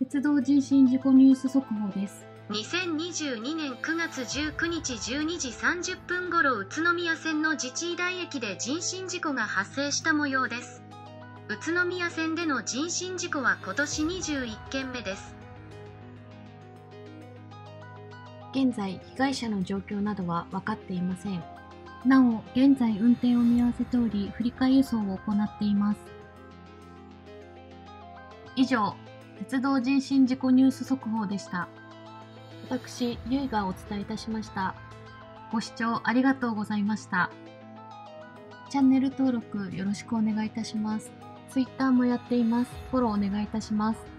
鉄道人身事故ニュース速報です。 2022年9月19日12時30分ごろ、宇都宮線の自治医大駅で人身事故が発生した模様です。宇都宮線での人身事故は今年21件目です。 現在、被害者の状況などは分かっていません。なお、現在運転を見合わせており、振り替え輸送を行っています。以上、鉄道人身事故ニュース速報でした。私、ゆいがお伝えいたしました。ご視聴ありがとうございました。チャンネル登録よろしくお願いいたします。Twitter もやっています。フォローお願いいたします。